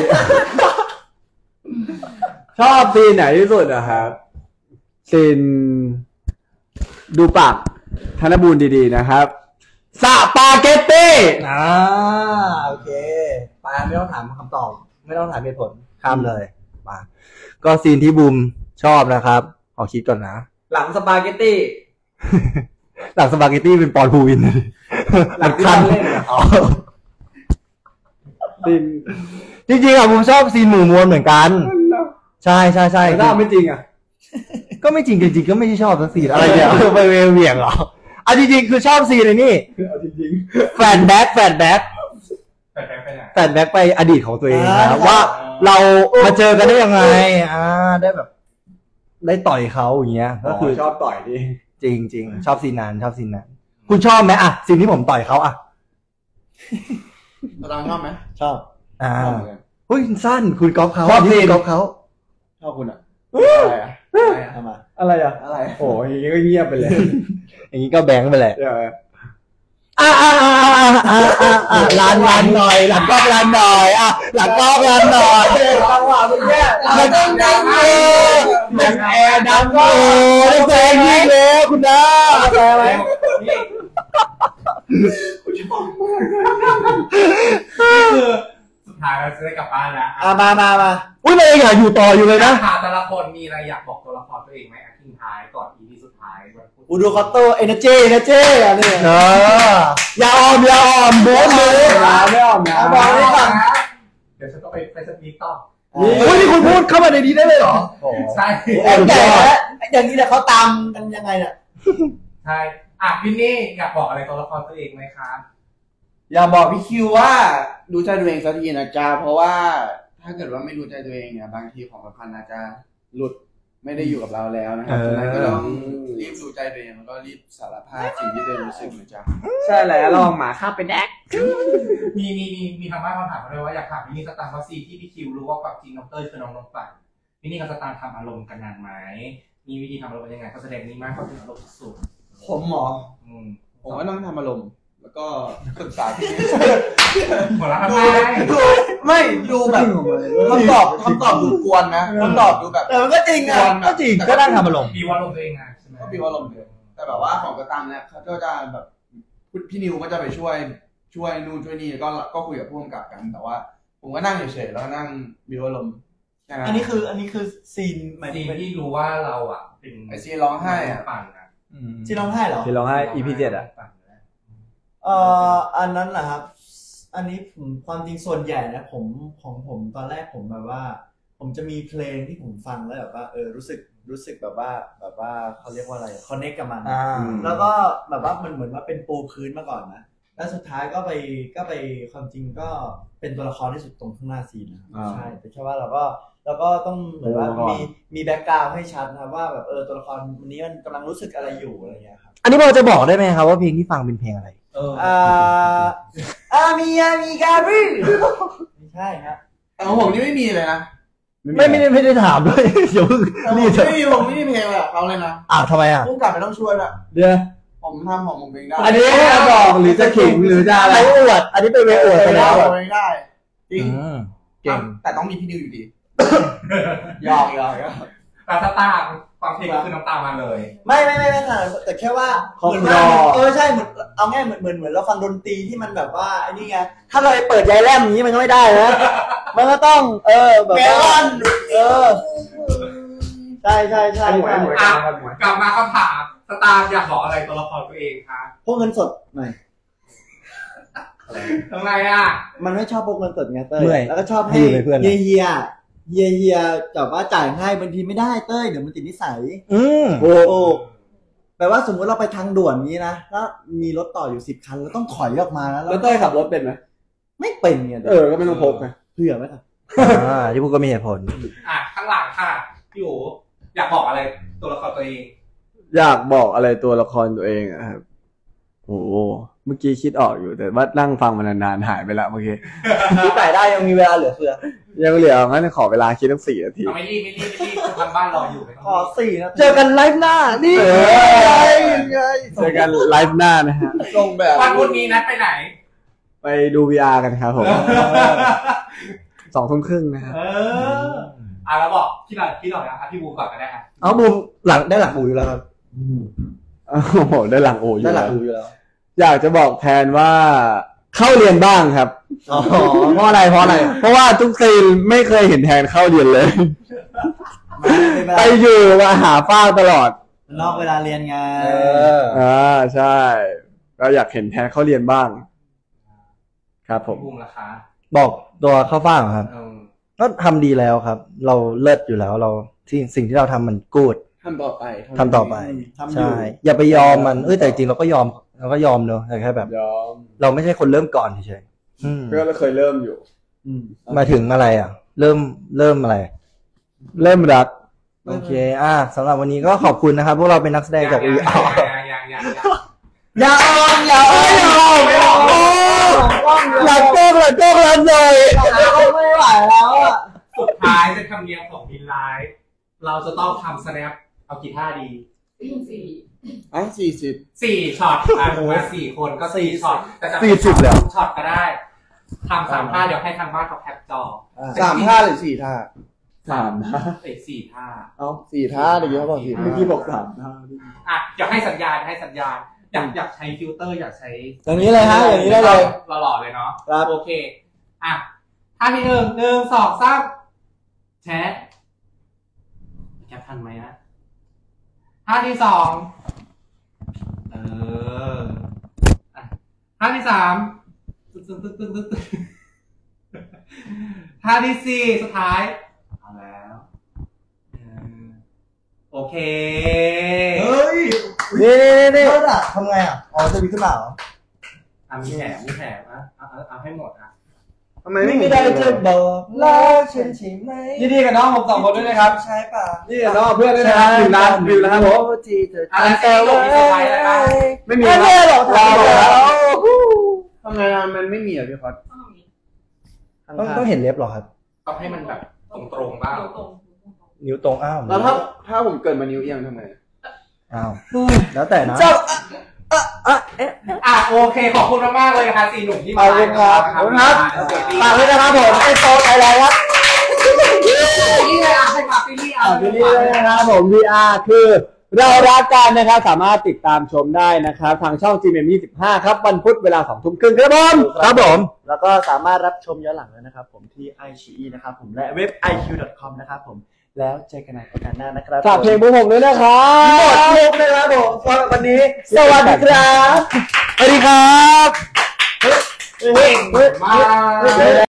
ชอบซีนไหนที่สุดอะครับซีนดูปากธนบูรณ์ดีๆนะครับสปาเกตตี้อ่าโอเคไปไม่ต้องถามคำตอบไม่ต้องถามเหตุผลข้ามเลยมาก็ซีนที่บูมชอบนะครับขอคิดก่อนนะหลังสปาเกตตี้หลังสปาเกตตี้เป็นปอนพูวินหลังคันอ๋อซีนจริงๆอ่ะบูมชอบซีนหมู่มวลเหมือนกัน ใช่ใช่ใช่แต่ถ้าไม่จริงอะก็ไม่จริงจริงๆก็ไม่ได้ชอบทั้งซีนอะไรเนี่ยไปเวียงเหรออ่ะจริงๆคือชอบซีนเลยนี่เอาจริงแฟลชแบ็กแฟลชแบ็กแต่แฟนไปไหนแฟลชแบ็กไปอดีตของตัวเองอ่านะว่าเรามาเจอกันได้ยังไงอ่าได้แบบ ได้ต่อยเขาอย่างเงี้ยๆก็ก็คืคือ อชอบต่อยดิจริงจริงๆชอบซีนนั้นชอบซีนนั้นคุณชอบไหมอ่ะซีนที่ผมต่อยเขาอ่ะตารางชอบไหมชอบอ่าชอบเหมือนกันเฮ้ยสั้นคุณก๊อฟเขาชอบซีนคุณก๊อฟเขาชอบคุณอ่ะอะไรอ่ะอะไรอ่ะทำไมอะไรอะอะไรโอ้ยอย่างงี้ก็เงียบไปเลยอย่างนี้ก็แบงค์ไปแหละเดี๋ยวอ่าอ่าอ่าอ่าอ่าอ่าอ่าร้านร้านหน่อยหลังกล้องร้านหน่อยอ่ะหลังกล้องร้านหน่อยจังหวะเมื่อกี้หลังกล้องดังเลยดังแอร์ดังโอ้ได้แซงยิ่งแล้วคุณน้าแซงไหมนี่คือสุดท้ายเราจะได้กลับบ้านแล้วอ่ะมามามาอุ้ยเรายังอยากอยู่ต่ออยู่เลยนะถามแต่ละคนมีอะไรอยากบอกตัวละครตัวเองไหมอ่ะทิ้งท้ายก่อน อี พี สุดท้ายวันพุธอูดูคอตโต้เอเนจีเอเนจีอ่ะนี่เอออย่าออมอย่าออมโบ๊ทเลยไม่ออกนะเอาบอกให้ฟังเดี๋ยวฉันต้องไปไปสปีกต่ออุ้ยนี่คุณพูดเข้ามาในนี้ได้เลยเหรอใช่ไอ้แก่แล้วอย่างนี้เนี่ยเขาตามกันยังไงเนี่ยใช่อ่ะพี่นี่อยากบอกอะไรตัวละครตัวเองไหมครับอย่าบอกพี่คิวว่าดูใจตัวเองสักทีนะจ๊ะเพราะว่าถ้าเกิดว่าไม่รู้ใจตัวเองเนี่ยบางทีของสำคัญอาจจะหลุดไม่ได้อยู่กับเราแล้วนะครับฉะนั้นก็ต้องรีบดูใจตัวเองแล้วก็รีบสารภาพสิ่งที่ตัวเองรู้สึกนะจ๊ะใช่แล้วลองหมาข้าเป็นแดกมีมีมีมีทางบ้านมาถามมาด้วยว่าอยากถามพี่นี่สตางค์ว่าซีที่พี่คิวรู้ว่าความจริงน้องเต้ยคือน้องน้องปั่นพี่นี่กับสตางค์ทำอารมณ์กันนานไหมมีวิธีทำอารมณ์ยังไงเขาแสดงนี้มากเขาถึงอารมณ์สุดผมหมอๆอืมผมก็ต้องทำอารมณ์แล้วก็ปรึกษาพี่หัวเราะทำไมไม่ดูแบบคำตอบคำตอบดูกวนนะคำตอบดูแบบแต่มันก็จริงกอ่ะวนก็จริงก็นั่งทำอารมณ์ปีวันลงตัวเองไงใช่ไหมก็ปีว่าลมณ์เดิมแต่แบบว่าของกระตังเนี่ยเขาก็จะแบบพี่นิวก็จะไปช่วยช่วยนู่นช่วยนี่ก็ก็คุยกับผู้กำกับกันแต่ว่า ผมก็นั่งเฉยๆแล้วก็นั่งบิวอารมณ์แค่นั้นอันนี้คืออันนี้คือซีนหมายถึซีงนที่รู้ว่าเราอ่ะเป็นไอซีร้องไห้อะปั่นอ่ะซีนร้องไห้เหรอที่ร้องไห้ อี พี เจ็ดอะเอ่ออันนั้นแหละครับ อันนี้ผมความจริงส่วนใหญ่นะผมของผมตอนแรกผมแบบว่า ผมจะมีเพลงที่ผมฟังแล้วแบบว่าเออรู้สึกรู้สึกแบบว่าแบบว่าเขาเรียกว่าอะไรคอนเนคกับมันอ่าแล้วก็แบบว่ามันเหมือนว่าเป็นปูพื้นมาก่อนนะแล้วสุดท้ายก็ไปก็ไปความจริงก็เป็นตัวละครที่สุดตรงข้างหน้าซีนนะครับอ่าใช่แต่แค่ว่าเราก็เราก็ต้องเหมือนว่าโอ้ก่อนมีมีแบ็กกราวด์ให้ชัดนะครับว่าแบบเออตัวละครวันนี้มันกำลังรู้สึกอะไรอยู่อะไรอย่างเงี้ยครับอันนี้พอจะบอกได้ไหมครับว่าเพลงที่ฟังเป็นเพลงอะไรเอออ่าอามีอามีกาบิไม่ใช่ครับแต่ของผมนี่ไม่มีเลยนะไม่ไม่ได้ไม่ได้ถามด้วย เดี๋ยวเพิ่งแต่ผมรีบเถอะไม่มีผมไม่มีเพลงแบบเขาเลยนะอ่าทำไมอ่ะผู้กำกับไม่ต้องช่วยละเดี๋ยวผมทำของผมเองได้อันนี้ให้บอกหรือจะขิงหรือจะอะไรไปอวด อันนี้เป็นไปอวดไปไปแล้แล้ว วผมเองได้จริงอืมเก่งแต่ต้องมีพี่นิวอยู่ดีหยอกหยอกหยอกแต่สตาร์ฟังเพลงก็คือน้ำตามาเลยไม่ไม่ไม่ไม่ค่ะแต่แค่ว่าครอบเหมือนครัว่าว เออใช่เหมือนเอาง่ายเหมือนเหมือนเหมือนเราฟังดนตรีที่มันแบบว่าไอ้นี่ไงถ้าเราไปเปิดยายแลมอย่างนี้มันก็ไม่ได้นะ มันก็ต้อง เออแบบเมลอนเออใช่ใช่ใช่หมวยหมวยอ่ะหมวยกลับมาคำถามสตาร์อยากบอกอะไรตัวละครตัวเองคะพวกเงินสดหน่อยทำไมอ่ะมันไม่ชอบพวกเงินสดไงเต้ยเมื่อยแล้วก็ชอบให้ให้อยู่เป็นเพื่อนเฮียเฮียเฮียเฮียแบบว่าจ่ายให้บางทีไม่ได้เต้ยเดี๋ยวมันติดนิสัยอืมโอ้โอ้แปลว่าสมมติเราไปทางด่วนนี้นะแล้วมีรถต่ออยู่สิบคันเราต้องถอยออกมาแล้วแล้วเต้ยขับรถเป็นไหมไม่เป็นไงเออ ก็ไม่ต้องพกไงเผื่อไว้ครับอ่าที่พูดก็มีเหตุผลอ่ะข้างหลังค่ะพี่โออยากบอกอะไรตัวละครตัวเองอยากบอกอะไรตัวละครตัวเองอะครับโอ้เมื่อกี้คิดออกอยู่แต่ว่านั่งฟังมานานๆหายไปละเมื่อกี้คิดใหม่ได้ยังมีเวลาเหลือเฟือยังเหลืองั้นขอเวลาคิดตั้งสี่นาทีไม่รีบไม่รีบไม่รีบทางบ้านรออยู่ขอสี่นะเจอกันไลฟ์หน้านี่ไงเจอกันไลฟ์หน้านะฮะส่งแบบวันพุธนี้นัดไปไหนไปดู วี อาร์ กันครับผมสองทุ่มครึ่งนะครับเอออ่ะแล้วบอกพี่หน่อยพี่หน่อยนะพี่บูมก่อนก็ได้ครับเอาบูมหลังได้หลังอูอยู่แล้วครับโอ้โหได้หลังอูอยู่ได้หลังอูอยู่แล้วอยากจะบอกแทนว่าเข้าเรียนบ้างครับอ๋อเพราะอะไรเพราะอะไรเพราะว่าทุกซีนไม่เคยเห็นแทนเข้าเรียนเลยไปอยู่มาหาฟ้าตลอดนอกเวลาเรียนไงเอออ่าใช่ก็อยากเห็นแทนเข้าเรียนบ้างครับผมบูมราคาบอกตัวเข้าฟ้าครับก็ทำดีแล้วครับเราเลิศอยู่แล้วเราที่สิ่งที่เราทำมันกูดทำต่อไปทำต่อไปใช่อย่าไปยอมมันเออแต่จริงเราก็ยอมเราก็ยอมเนอะแต่แค่แบบยอมเราไม่ใช่คนเริ่มก่อนเฉยๆก็เราเคยเริ่มอยู่มาถึงอะไรอ่ะเริ่มเริ่มอะไรเริ่มรักโอเคอ่ะสำหรับวันนี้ก็ขอบคุณนะครับพวกเราเป็นนักแสดงจากอีอาร์อย่าออมอย่าออมอย่าออมอย่าออมหลักโก้หลักโก้แล้วเลยไม่ไหวแล้วอ่ะสุดท้ายเป็นคำเนียมของบินไลฟ์เราจะต้องทำสแนปเอากี่ท่าดีสี่อ่ะสี่สิบสี่ช็อตอ่ะมาสี่คนก็สี่ช็อตแต่จะสี่สิบแล้วช็อตก็ได้ทำสามท่าเดี๋ยวให้ทางบ้านเขาแคปจอสามท่าหรือสี่ท่าสามท่าเอ้ยสี่ท่าเอ้าสี่ท่าเดี๋ยวเขาบอกสี่เมื่อกี้บอกสามท่าอ่ะเดี๋ยวให้สัญญาณให้สัญญาณอยากอยากใช้ฟิลเตอร์อยากใช้อย่างนี้เลยฮะอย่างนี้ได้เลยหล่อๆเลยเนาะโอเคอ่ะท่าที่หนึ่งหนึ่งสองสามแชะแคปทันไหมฮะท่าที่สองเอออ่ะท่าที่สามตึ๊ดตึ๊ดตึ๊ดตึ๊ดตึ๊ดท่าที่สี่สุดท้ายเอาแล้วโอเคเฮ้ยนี่นี่นี่ทำไงอ่ะอ๋อจะมีขึ้นมาเหรออ่ะมีแถมมีแถมนะเอาเอาให้หมดอ่ะทำไมไม่ได้จะบอกรักฉันใช่ไหมยินดีกับน้องผมสองคนด้วยนะครับใช่ป่ะนี่กับน้องเพื่อนด้วยนะครับหนึ่งล้านวิวแล้วครับผมอะไรแต่ว่าไม่มีไม่หรอกทำไมมันไม่มีอ่ะพี่คอสต้องต้องเห็นเล็บหรอครับต้องให้มันแบบตรงๆบ้างนิ้วตรงอ้าวแล้วถ้าถ้าผมเกิดมานิ้วเอียงทำไงอ้าวแล้วแต่นะอ่ะโอเคขอบคุณมากๆเลยนะคะสี่หนุ่มที่มาขอบคุณครับขอบคุณครับฝากด้วยนะครับผมไอโฟนไออะไรครับนี่เลยอ่ะให้ฝากซีรีส์อ่ะซีรีส์เลยนะครับผม วี อาร์ คือเรารักกันนะครับสามารถติดตามชมได้นะครับทางช่อง จี เอ็ม ยี่สิบห้าครับวันพุธเวลาสองทุ่มครึ่งครับผมครับผมแล้วก็สามารถรับชมย้อนหลังเลยนะครับผมที่ ไอ ซี อี นะครับผมและเว็บ ไอ คิว ดอท คอม นะครับผมแล้วเจอกันในโอกาสหน้านะครับฝากเพลงบุ้งผมด้วยนะครับหมดมุกนะครับผมสำหรับวันนี้สวัสดีครับสวัสดีครับเก่งมาก